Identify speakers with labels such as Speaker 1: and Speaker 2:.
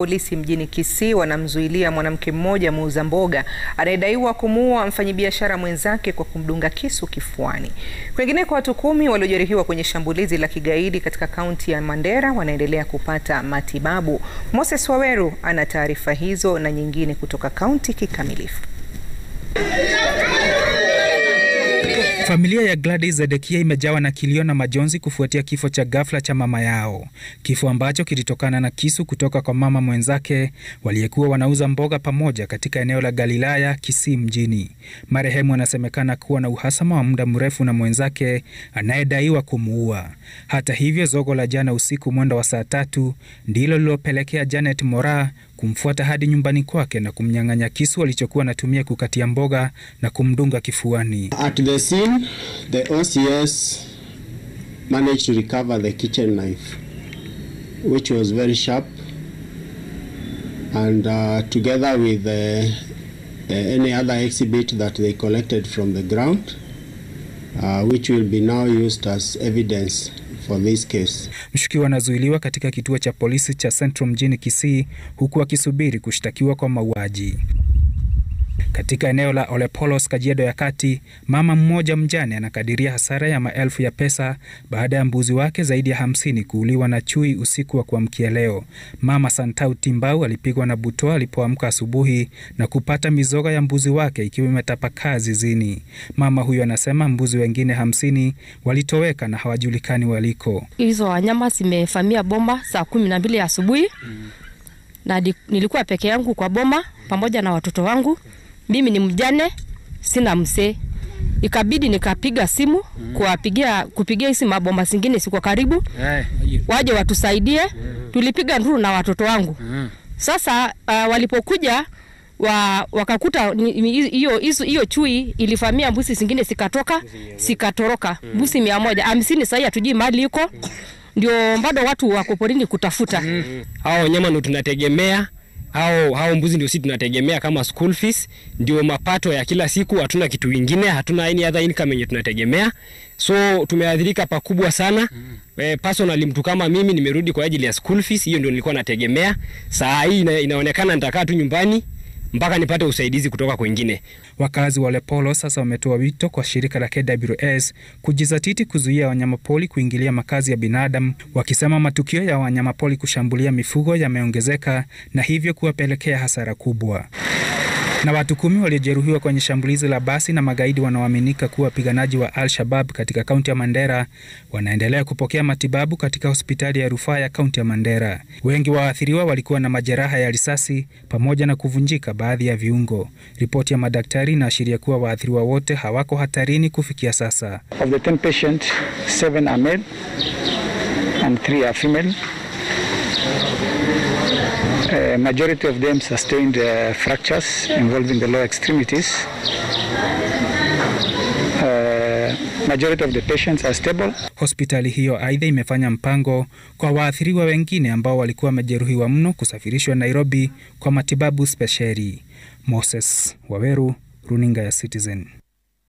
Speaker 1: Polisi mjini Kisii wanamzuilia mwanamke mmoja muuza mboga anayedaiwa kumuua mfanyibiashara mwenzake kwa kumdunga kisu kifuani. Kwengineko, watu 10 waliojeruhiwa kwenye shambulizi la kigaidi katika kaunti ya Mandera wanaendelea kupata matibabu. Waweru ana taarifa hizo na nyingine kutoka kaunti kikamilifu.
Speaker 2: Familia ya Gladys Zedekia imejawa na kilio na majonzi kufuatia kifo cha ghafla cha mama yao. Kifo ambacho kilitokana na kisu kutoka kwa mama mwenzake waliyekuwa wanauza mboga pamoja katika eneo la Galilaya, Kisii mjini. Marehemu anasemekana kuwa na uhasama wa muda mrefu na mwenzake anayedaiwa kumuua. Hata hivyo, zogo la jana usiku mwendo wa saa 3 ndilo lilopelekea Janet Mora kumfuata hadi nyumbani kwake na kumnyang'anya kisu alichokuwa anatumia kukatia mboga na kumdunga kifuani.
Speaker 3: At the scene, the OCS managed to recover the kitchen knife, which was very sharp, and together with any other exhibit that they collected from the ground, which will be now used as evidence for this case.
Speaker 2: Mshukiwa anazuiliwa katika kituo cha polisi cha Central mjini Kisii huku akisubiri kushtakiwa kwa mauaji. Katika eneo la Olepolos, Kajiado ya Kati, mama mmoja mjane anakadiria hasara ya maelfu ya pesa baada ya mbuzi wake zaidi ya 50 kuuliwa na chui usiku wa kuamkia leo. Mama Santau Timbau alipigwa na butwaa alipoamka asubuhi na kupata mizoga ya mbuzi wake ikiwa imetapakaa zizini. Mama huyo anasema mbuzi wengine 50 walitoweka na hawajulikani waliko.
Speaker 4: Hizo wanyama zimefamia boma saa 12 asubuhi. Na nilikuwa peke yangu kwa boma pamoja na watoto wangu. Mimi ni mjane, sina mzee. Ikabidi nikapiga simu kupigia hizi mabomba zingine siko karibu. Waje watusaidie. Tulipiga nduru na watoto wangu. Sasa walipokuja wakakuta hiyo chui ilifamia mbuzi zingine sikatoroka. Mbuzi 150 sasa hatujui mahali iko. Ndio bado watu wako porini kutafuta.
Speaker 5: Hao wanyama ndio tunategemea. Hao mbuzi ndio sisi tunategemea kama school fees, ndio mapato ya kila siku, hatuna kitu kingine, hatuna any other income yenye tunategemea. So tumeadhirika pakubwa sana. Personally mtu kama mimi nimerudi kwa ajili ya school fees, hiyo ndio nilikuwa nategemea. Saa hii inaonekana nitakaa tu nyumbani mpaka nipate usaidizi kutoka kwingine.
Speaker 2: Wakazi wa Olepolos sasa wametoa wito kwa shirika la KWS kujizatiti kuzuia wanyamapori kuingilia makazi ya binadamu, wakisema matukio ya wanyamapori kushambulia mifugo yameongezeka na hivyo kuwapelekea hasara kubwa. Na watu 10 waliojeruhiwa kwenye shambulizi la basi na magaidi wanaoaminika kuwa wapiganaji wa Al-Shabaab katika kaunti ya Mandera wanaendelea kupokea matibabu katika hospitali ya rufaa ya kaunti ya Mandera. Wengi wa waathiriwa walikuwa na majeraha ya risasi pamoja na kuvunjika baadhi ya viungo. Ripoti ya madaktari inaashiria kuwa waathiriwa wote hawako hatarini kufikia sasa.
Speaker 6: Of the 10 patients, 7 are male and 3 are female. Majority of them sustained fractures involving the lower extremities. Majority of the patients are stable.
Speaker 2: Hospitali hiyo aidha imefanya mpango kwa waathiriwa wengine ambao walikuwa wamejeruhiwa mno kusafirishwa Nairobi kwa matibabu spesheli. Waweru, runinga ya Citizen.